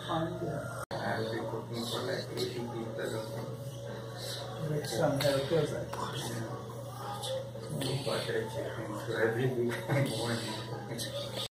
I'll be cooking for like 80 people or something. Make some helpers. Butter chicken. So every week I'm more and more cooking.